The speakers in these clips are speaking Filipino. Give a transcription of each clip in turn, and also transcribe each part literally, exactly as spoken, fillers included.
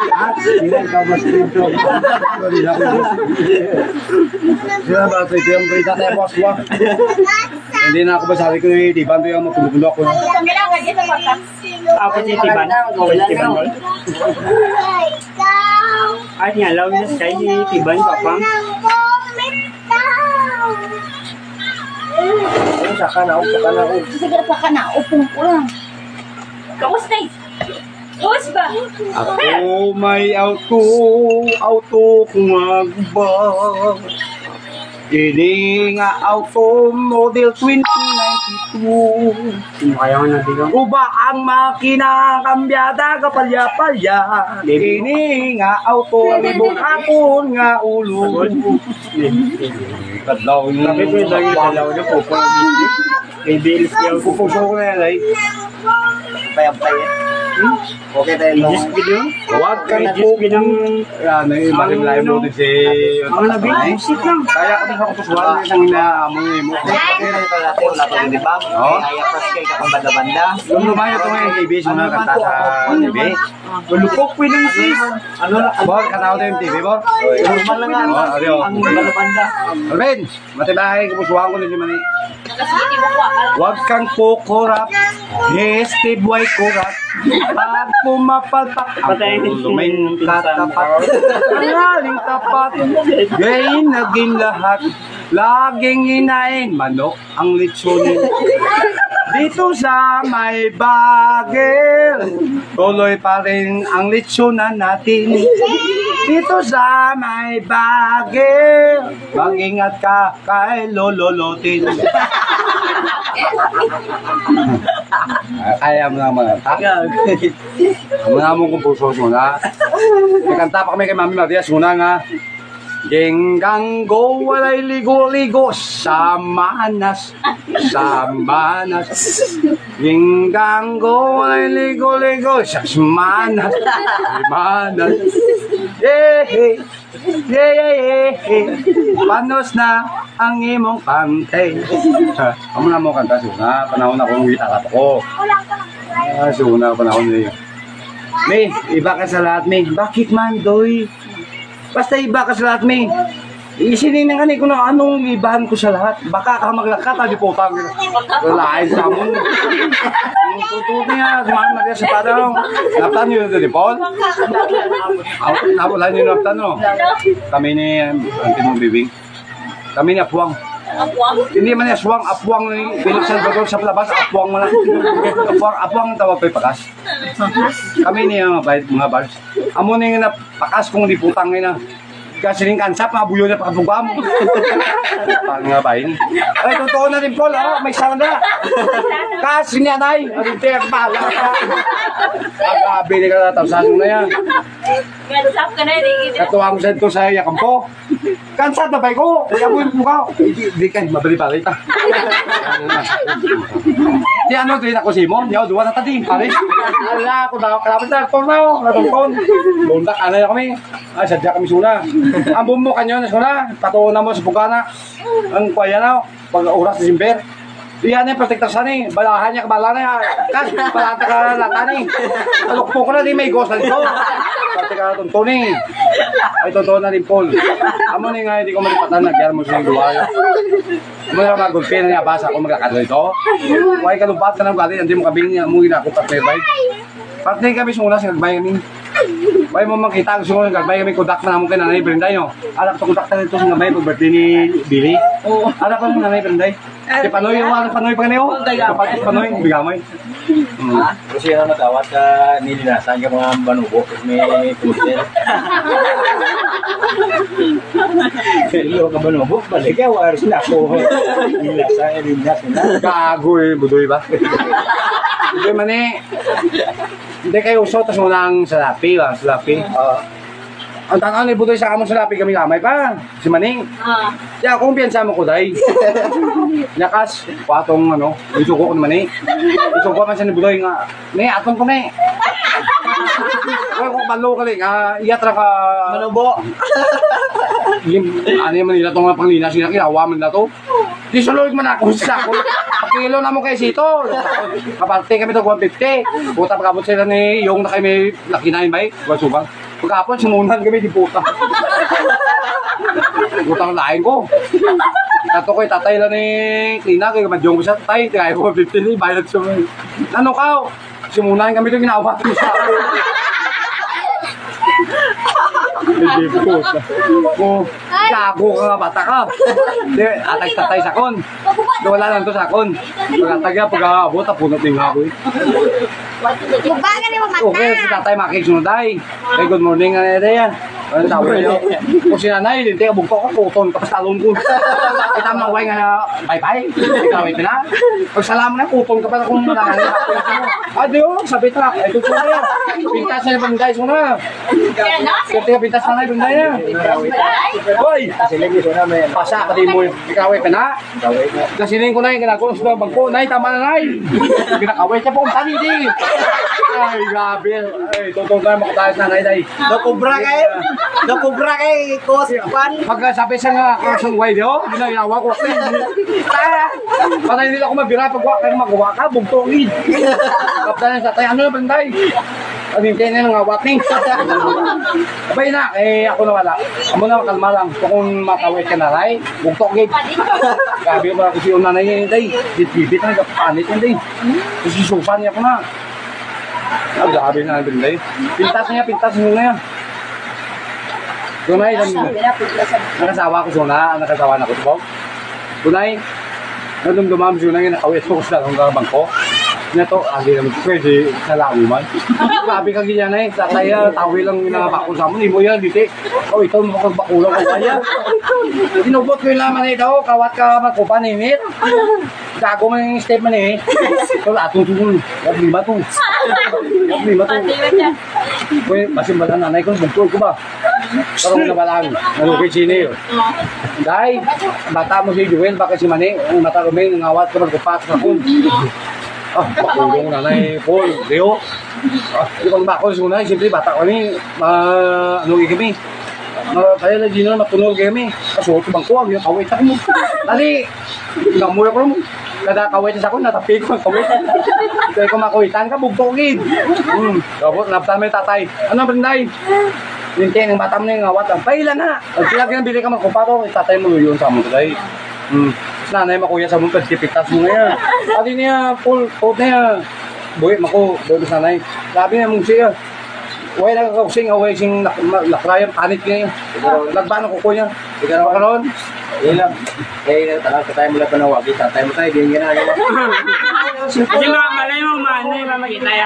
Hindi ka mas dito. Sila ba ito yung berita tayo boss ko? Hindi na ako masabi ko yung Tiban to yung mapulo-pulo ako. Ako si Tiban. Tiban mo. Ay nga, law na siya si Tiban ka pa. Saka na ako, saka na ako. Sige, saka na, upong ko lang. Kamusta eh? Kamusta ba? Ako may auto, auto kung magbang. Ini nga auto model twenty ninety-two. Sino kaya ko natin? Uba ang makina, kambyada, kapalya-palya. Ini nga auto, libong akon nga ulo. Kadlaw yung Sabi ko yung lagi dalaw na po po. May bills yung pupuso ko na yan ay. Payap-payap. Okay tayo no. English video? Huwag kang English video ng... Ano yung marim live mo din si... Ang nabing music lang. Kaya ako din sa kupusuan isang inaamoy mo. Okay na ito natin, wala pa rin di ba? Oo. Kaya pas kay kakang banda-banda. Yung lumayo ito ngayon, T V, suna kanta sa T V. Malupok po yung sis. Ano na? Bor, katawa tayo yung T V, Bor. Normal lang nga. Oo, adiyo. Ang banda-banda. Alvin, matibay, kupusuan ko din si Mani. Kasi hindi mo ko akala. Huwag kang kukurap, hesti buhay kurap. Pag pumapalpak, ang luming katapat. Ang aling tapat, gayin naging lahat. Laging inain, manok ang litsunin. Dito sa may bagel, tuloy pa rin ang litsunan natin. Dito sa may bagel, mag-ingat ka kay lololotin. Kaya mo naman. Amo na mo kung puso muna. Kanta pa kami kay Mami Marias muna nga. Genggang go walay ligo-ligo sa manas, sa manas. Genggang go walay ligo-ligo sa manas, sa manas. Yeah, yeah, yeah, yeah, yeah. Panos na ang imong kante. Amo na mo kanta suna, panahon na kong gitarap ko. Ah, suna panahon na yun. May, iba ka sa lahat, May. Bakit man, Doy? Basta iba ka sa lahat, May. Isininang ka kung anong ibahan ko sa lahat. Baka ka maglakat, hindi po tang. Lalain sa mo. Yung tututo niya, dumaan na sa parang. Naptan niyo ito, di Paul? Wala niyo naptan, no? Kami ni Antimong Bibing. Kami ni Apuang. Hindi man niya aswang, apuang ni Felix Salvador sa labas, apuang mo lang. Apuang, apuang ang tawag ko'y pakas. Kami niya mga bayad, mga bars. Amo na yung pakas kung di putang na. Kasi rin kansap, mga buyo na pakabuga mo. Parang nga ba yun? Ay, totoo na rin, Paul, oh, may sana. Kasi niya, nay. Ano tayo, pala ka. Agabili ka na, tawsasun na yan. Kansap ka na, hindi. Katuwa ko sa ito sa yakam ko. Kansat na ba ko? Kaya mo yung mukha. Hindi ka, mabali pala ita. Di ano, din ako si Mon. Di ako, duwa na tating, pare. Ala, ako na, kalapit na, kung na ako, natungkon. Lundak, ano na kami. Ay, sadya kami suna. Ang bumbo kanyo na suna, patuon na mo sa bukana. Ang kwaya na, pag oras na simper. Iyan yung protektor sa ni, balahan niya, kabala na. Kas, balata ka na lata ni. Alukpo ko na, di may ghost na dito. Pati ka na tuntuni. Ay, totoo na rin, Paul. Amo ni nga, hindi ko malipatan, nagyara mo siya yung duwa. Amo na magulpi na niya, basa ako magkakado ito. Huwag ka lumpat ka ng galit, hindi mo kabing niya, muli na ako partner bike. Partner kami sumula sa nagbay kami. Huwag mo makita, gusto ko nagbay kami, kudak na naman kay Nanay Brenday, no? Alam ko, kudak na ito sa nabay, pag-birthday ni Billy. Alam ko ng Nanay Brenday. Si Panoy, yung ano, Panoy pa ganyan, kapag Panoy, bigamay. Kasi yun ang nagawat sa nilinasan yung mga banubo, may putin. Hello ka banubo, balik ka, waris na ako. Nilinasan, nilinasan na. Gago eh, budoy ba? Hindi man eh. Hindi kayo usot, tapos munang salapi ba? Salapi. Ang tanaw ni budoy sa amon salapi kami kamay pa. Si Maning. Ah. Ya, kung piyansa mo ko day. Yakas, patong ano, isuko ko naman eh. Isuko man siya ni budoy nga. Ne, atong ko ne. Kaya kung balo ka lang, uh, iyatra ka... Manubo. Ano yung Manila itong panglinas, kinawa man na to. Di suloy man ako sa ako. Pakilo na mo kay Sito. Kaparte kami ito, one fifty. Puta pagkabot sila ni yung na kayo may laki na yun ba eh. Wasubang. Pagkapon, simunan kami, di puta. Putang lain ko. Nato ko, tatay lang ni Tina, kaya madyong ko siya, tatay, kaya ko fifteen, bayad siya. Ano ka? Simunan kami ito ginawa ko sa akin. Hindi puta. Kung gago ka nga, bata ka. Hindi, atay-tatay sa kon. Wala lang to sa kon. Pagkatagya, pag-aabot, apunot din nga ako eh. Magbaga ni mo mata. Okay, si tatay makisunod ay. Hey, good morning, ano yan? Ano tawag niyo? Kung si nanay, hindi ka bugto ka, kuton, tapos talon ko. Kita mo naway nga, bye-bye. Ikaw ito na. Pagsalaman na, kuton ka pa na kung nanay. Ah, di oh, sabi ta. Ito ko na yan. Pintas na yung banday, suna. Kaya ka pintas na yung banday na. Hoy! Kasi lagi ko na may Pasa, pati mo, ikaway ka na. kaway na. Kasinin ko na yung ginagawa sa bangko. Nay, tama na, nay. Ginakaway siya po kung tani, di. Ay, grabe. Ay, totoo na, makatayo sa nanay, nay. Nakubra kay, nakubra kay Kos Pan. Pagka sabi siya nga, Carson White, oh, ginayawa ko. Kaya, patay nila ako mabira. Pag kayo magawa ka, bugtongin. Kapta na sa tayo, ano na banday? Ano yung kaya nang awat ni? Abay na, eh, ako na wala. Amo na, kalma lang. Kung makawit ka na, ray, bugtongin. Gabi mo ako si unanay niya, day. Ditibit na, nagpapanit yun, day. Kasi supan niya ko na. Ah, gabi na, banday. Pintas niya, pintas mo na yan. Tunay, nakasawa ko suna, nakasawa na ko ito. Tunay, nadumdumam siya na yung nakawit ko sa lang bangko. Nato, agi naman pwede sa lamuman. Sabi ka ganyan na eh, sa kaya tawi lang yung nakabakol sa mo, hindi mo yan, dito. Oh, ito mo kang bakulang ko kaya. Inubot ko yung laman na ito, kawat ka magkupan eh, gago mo yung step man eh. So, atong tugon, yung lima to. Yung lima to. Uy, masin ba na nanay ko, bugtol ko ba? Parang na ba lang, ano kay sini yun. Dahil, bata mo si Joel, baka si Mani, ang mata ruming, ngawat ka magkupat sa kun. Ah, bakulong nanay Paul, Leo. Ah, yung bakol sa unay, siyempre bata ko ni, uh, ano kami. Uh, kaya na di na matunog kami. Kaso ito bang kuwag, yung kawit ako mo. Dali, namuya ko mo. Kada kawit sa ako, natapi ko ang kawit. Kaya kung makuwitan ka, bugtogin. Hmm, tapos naptan mo yung tatay. Ano banday? Yung tiyan ng bata mo na yung awat. Paila na. Pag sila kinabili ka magkumpato, tatay mo yun sa mo today. Hmm. Nanay makuya sa mong pipitas mo ngayon. Ati niya, full, full niya. Buhi, mako, doon sa nanay. Sabi niya mong siya. Huwag na kakausing, huwag sing nakrayan, panit niya. Nagbano ko ko niya. Ikaw na karoon. Yan lang. Eh, talang ka tayo mula panawag. Kita tayo mo tayo, ganyan na. Hindi nga, malay mo, mano yung mamakita yan.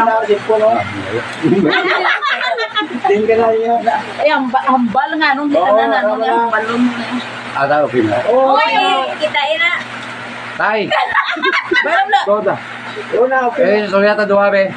Din ka na yun. Ay, hamba- hambal nga nung kita na ano nga, hambalon mo na. Ah, tayo, pina. Uy, kita ina. Tay, Balam na. Toda. Una, okay. Eh, sorry ata duwa, be.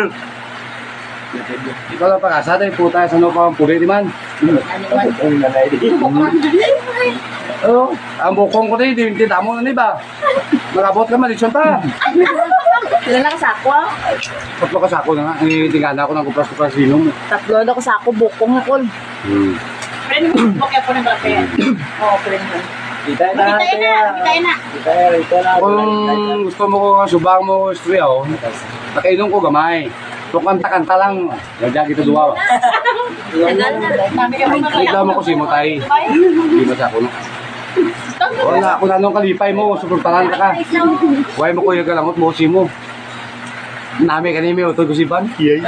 Ikaw lang pakasada, eh, puta, sa no pa ang puli, di man. Ang nanay di. Oo, ang bukong ko na, hindi kita mo na, di ba? Magabot ka, malisyon pa. Ilan na kasako ah? Tatlo ka sako na nga, eh, tingala ko ng kupras-kupras sinom. Tatlo na kasako, bukong nga kol. Hmm. Friend mo, okay po ng kape. Oo, friend mo. Kita na. Kita ina, kita ina. Kita na, ito na. Kung gusto mo ko subang mo istorya, oh, nakainom ko gamay. So kanta-kanta lang, nagyag ito duwa. Tagal na. Sabi ka mo Ikaw mo ko si mo tay. Hindi mo sa ako no. Wala ako na nung kalipay mo, suportahan ka ka. Huwag mo kuya galangot mo si mo. Nami ka nimi, utol ko si Pan. Yay.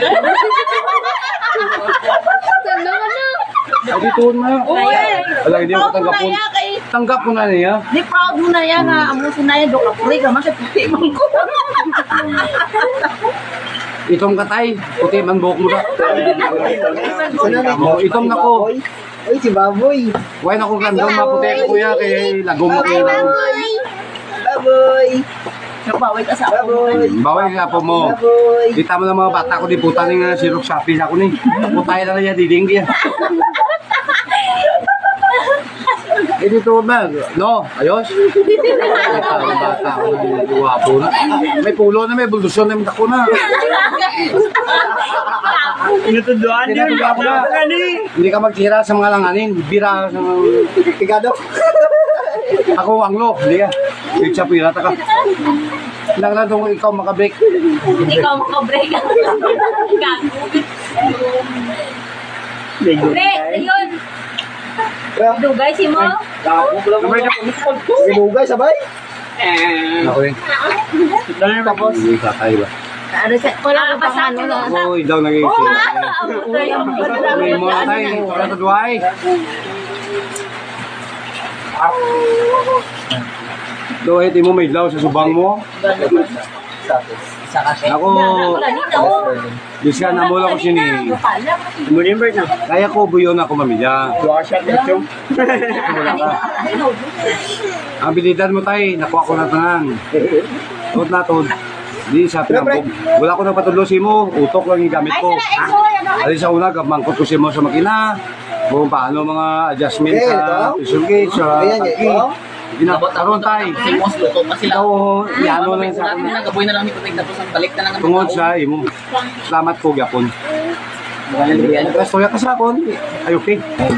Ay, dito na. Uy! Wala, hindi mo tanggap po. Tanggap mo na niya. Di proud mo na yan ha. Amusin na yan. Doka puri ka. Masya puti mong ko. Itong katay, puti man buhok mo ka. Oh, itong nako. Uy, si Baboy. Huwag na kong gandang maputi ka kuya, kaya lagom mo kuya. Baboy. Nagpaway ka sa ako. Baboy. Bawal nga po mo. Baboy. Kita mo ng mga bata ko, di puta ng uh, sirok Shopee sa ako ni. Putay na niya, diding yan. Eh dito ba? No, ayos? Ang bata ko na guwapo na. May pulo na, may buldusyon na, may tako na. Inutuduan Hindi yun. na ako na. Hindi ka magtira sa mga langanin. Bira sa mga... Tigado. Ako anglo, hindi ka. Wait sa pirata ka. Lang lang kung ikaw makabreak. Ikaw makabreak. Gago. Pre, yun. Dugay si mo. Sabay na pumusod ko. Sinugay, sabay. Ako eh. Dali na tapos. Hindi tatay ba? Ano sa wala pa sa akin. Oo, daw nag-iisip. May mo na tayo. Wala sa duhay. Duhay, di mo may ilaw sa subang mo. Ako, Diyos ka, namula ko sini. Mulimber na. Kaya ko buyon ako mamilya. Dua shot na chum. Wala ka. Ang abilidad mo tayo, nakuha ko na tanan. Tod na tod. Di sa pinambog. Wala ko nagpatulosi mo, utok lang yung gamit ko. Alin sa una, mangkot ko si mo sa makina. Kung paano mga adjustment sa pressure gauge, sa tangki. Ginakaroon tayo. Kasi mo, luto pa sila. Ikaw, yano lang sa Natin na, gaboy na lang ni Kutig, tapos ang balik na lang. ang tungod tao. sa imo. Salamat po, Gapon. Kastoya ka sa akon. Ay, okay.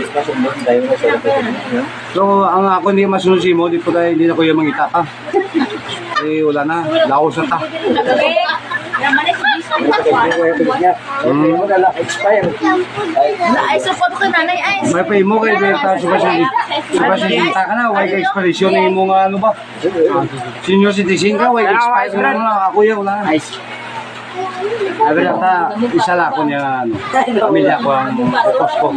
So, ang ako hindi masunod si mo, di po tayo, hindi na ko yung mangita pa. Eh, wala na. Laos na ta. Naman ay si Hmm. Expire. Ay, support ko nanay ay. May pay mo kay Berta, subasin. Subasin ka na, why ka expiration na yung mga ano ba? Senior citizen ka, why ka expiration na na. Ako yan, wala na. Sabi na ta, isa lang ako niya, ano, pamilya ko ang focus ko.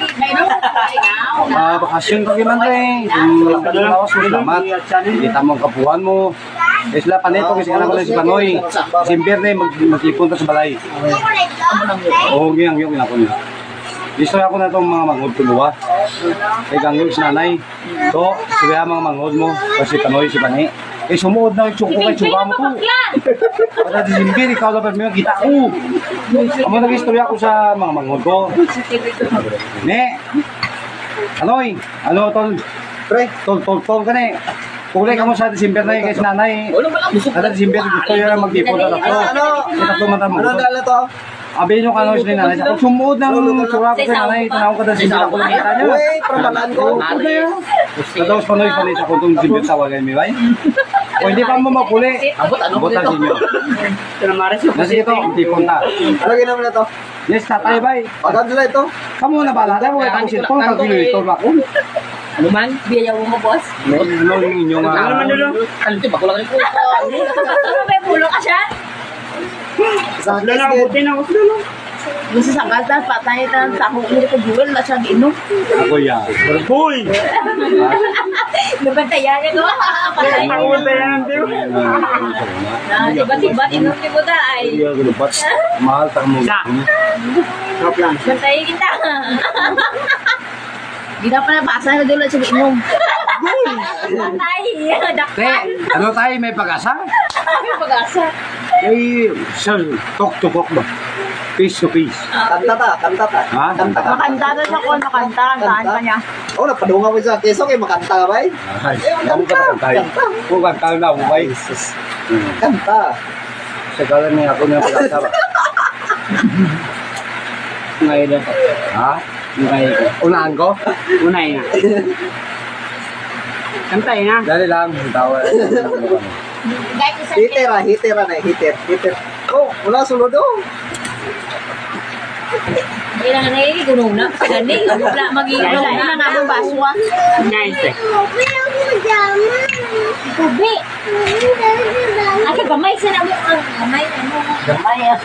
Ah, bakasyon ko kiman rin. Kung lawas mo, salamat. Kita mo ang kapuhan mo. Eh sila panito kasi anak ko na si Panoy. Simber na mag magipon ta sa balay. Oo, giyang yung ako niya. Gusto ako na itong mga mangod tuluwa. Kay gangyong si nanay. So, suya mga mangod mo. Kasi Panoy, si Pani. Eh, sumuod na yung tsuko kay tsuka mo to. Pata di Simber, ikaw dapat mo yung kita ko. Amo nag-istorya ako sa mga mangod ko. Ne! Panoy, ano tol? Pre, tol, tol, tol ka ne. Kulay ka mo sa December na yung kasi nanay. Sa December gusto yung mag-dipon na tatlo. Yung tatlo mata mo. Ano dala to? Abi nyo ka no si nanay. Kung sumuod ng tsura ko sa nanay, tanaw ka na December ako nakita niya. Uy, prabalaan ko. Tapos panoy panoy sa kung December tawagan mi bay. O hindi pa mo makuli. Abot, ano Abot ko na dito? sinyo. Tinamaris yung Nasi ito, dipon ta. Ano ginawa na to? Yes, tatay bay. Pagod nila ito. Kamu na bala. Dahil wala akong cellphone. Calculator ba ako? Ano man? Biyayaw mo boss. Ano yung inyong... Ano naman dulo? Ano ito, bakulang rin po. Ano may pulo ka siya? Sa Dulo na, buti na ako sa dulo. Gusto sa gata patay tan sa ako ko duel na siya giinom. Ako yan. Hoy! Nabantayan niya ko. Patay. Ako ba yan, Tio? Na tiba-tiba inom ni mo ay. Iya, gulubat. Mahal tak mo. Stop lang. Bantayan kita. Gina pa na basa na dulo siya giinom. Patay. Te, Dakpan. ano tayo may pag-asa? May pag-asa. Eh, sir, talk to talk ba? Face to face. Kanta ta, kanta ta. Ha? Kanta ka. Makanta na siya ko, makanta. Saan pa niya? Oh, napadunga mo sa keso kay makanta ka ba? Ay, ako ka na tayo. Kung kanta na ako bay. Kanta. Sa kalan niya ako na pag-asa ba? Ngayon na. Ha? Ngayon na. Unahan ko? Unay na. Kantay na. Dali lang, tawa. Kahit isa Hitter ah, hitter ah, na, hitter, hitter. Oh, wala sulod oh. kailangan na yung gunong na. Kasi gani, wala mag-iinom na nga ang baswa. Nice eh. Ubi. Ate, gamay sa mo ang gamay na mo. Gamay ah.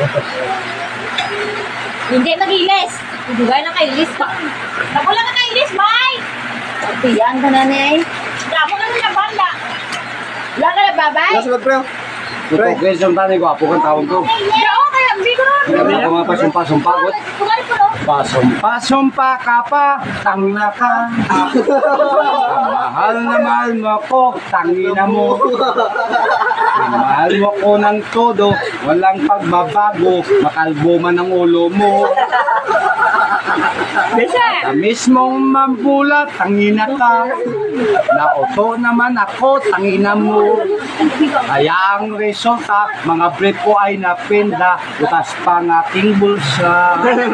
Hindi mag-ilis. Dugay na kay Liz pa. Napula ka kay Liz, bay! Tiyan ka na niya eh. Damo na na banda. Wala ka na babay? Wala sulod pre. Tutok, guys, yung tanay ko, apo kang taon ko. Oo, kaya bigo ron. Hindi ako mga pasumpa-sumpa ko. Kumari ko no? Pasumpa-sumpa ka pa, tangina ka. Mahal na mahal mo ako, tangina mo. Mahal mo ko ng todo, walang pagbabago, makalbo man ang ulo mo. Sa mismong mambulat, tangina ka. Nauto naman ako, tangina mo. Kaya ang resulta, mga brief ko ay napinda, utas pa ng aking bulsa.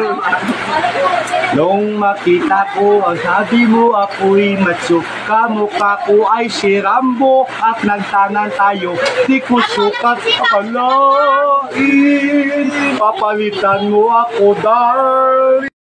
Nung makita ko, ang sabi mo ako'y macho, kamukha ko ay si Rambo at nagtanan tayo, di ko sukat akalain. Papalitan mo ako, darling.